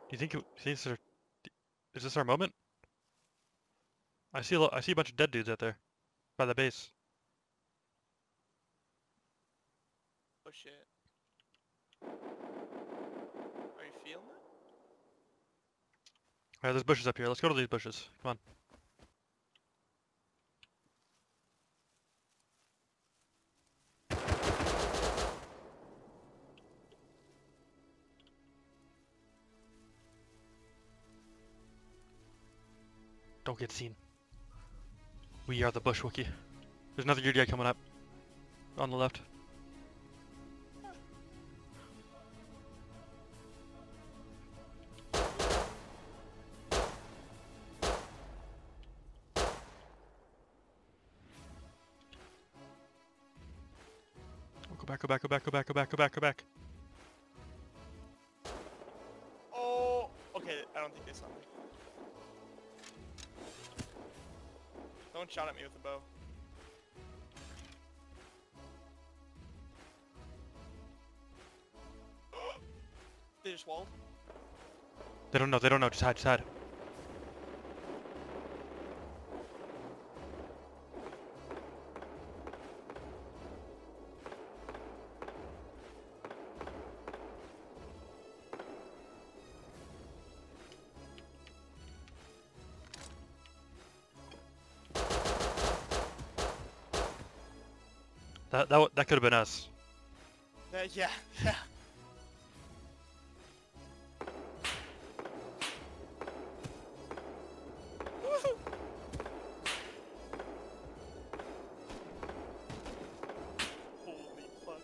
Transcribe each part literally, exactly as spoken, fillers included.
you think it, is, this our, is this our moment? I see a lo I see a bunch of dead dudes out there by the base. Oh shit. Are you feeling it? Alright, there's bushes up here. Let's go to these bushes. Come on. Don't get seen. We are the bush Wookie. There's another U D I coming up. On the left. Go back, go back, go back, go back, go back, go back, go back. Oh, okay. I don't think they saw me. No one shot at me with a bow. They just walled? They don't know, they don't know. Just hide, just hide. That that that could have been us. Uh, yeah, yeah. Woohoo! Holy fuck.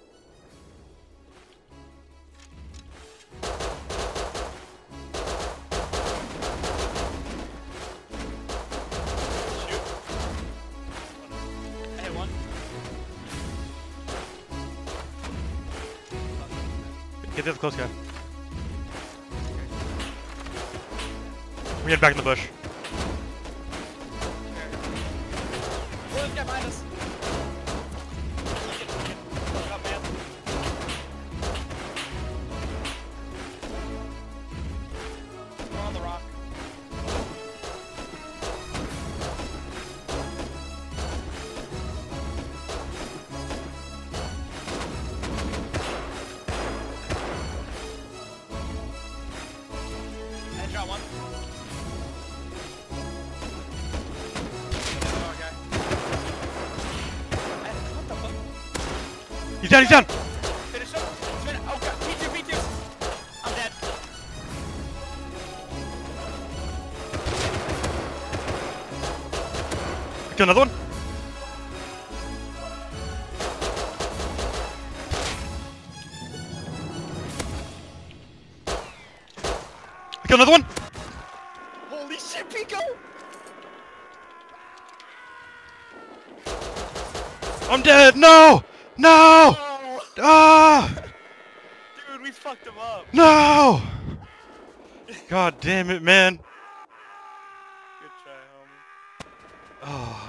Shoot. Hey, one. Get the other close guy. We're getting back in the bush. Oh, there's a guy behind us. Get, get, get up, man. We're on the rock. Headshot one. Oh, okay. Hey, what the fuck? He's down, he's down! Finish him. Finish. Oh god. Me too, me too. I'm dead. Kill another one. Kill another one. Holy shit, Pico! I'm dead. No, no, Oh, ah, dude, we fucked him up. no. God damn it, man. Good try, homie. Oh.